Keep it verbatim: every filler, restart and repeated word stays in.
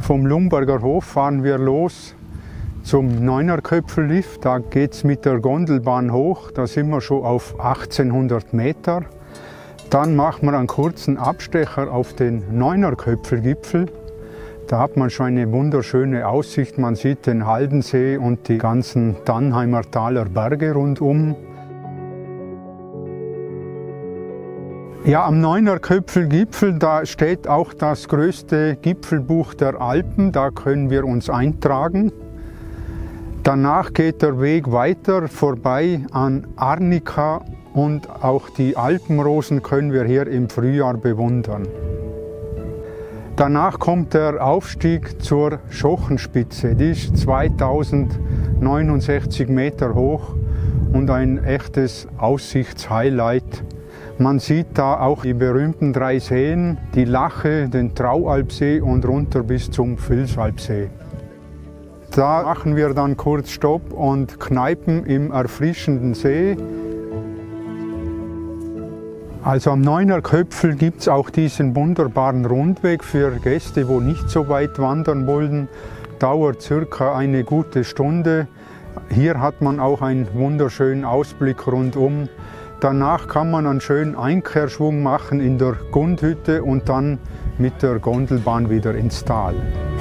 Vom Lumberger Hof fahren wir los zum Neunerköpfellift. Da geht es mit der Gondelbahn hoch, da sind wir schon auf achtzehnhundert Meter. Dann machen wir einen kurzen Abstecher auf den Neunerköpfelgipfel. Da hat man schon eine wunderschöne Aussicht. Man sieht den Haldensee und die ganzen Dannheimer Taler Berge rundum. Ja, am Neunerköpfelgipfel, da steht auch das größte Gipfelbuch der Alpen. Da können wir uns eintragen. Danach geht der Weg weiter vorbei an Arnika und auch die Alpenrosen können wir hier im Frühjahr bewundern. Danach kommt der Aufstieg zur Schochenspitze. Die ist zweitausendneunundsechzig Meter hoch und ein echtes Aussichtshighlight. Man sieht da auch die berühmten drei Seen, die Lache, den Traualpsee und runter bis zum Vilsalpsee. Da machen wir dann kurz Stopp und kneipen im erfrischenden See. Also am Neunerköpfel gibt es auch diesen wunderbaren Rundweg für Gäste, die nicht so weit wandern wollen. Dauert circa eine gute Stunde. Hier hat man auch einen wunderschönen Ausblick rundum. Danach kann man einen schönen Einkehrschwung machen in der Gundhütte und dann mit der Gondelbahn wieder ins Tal.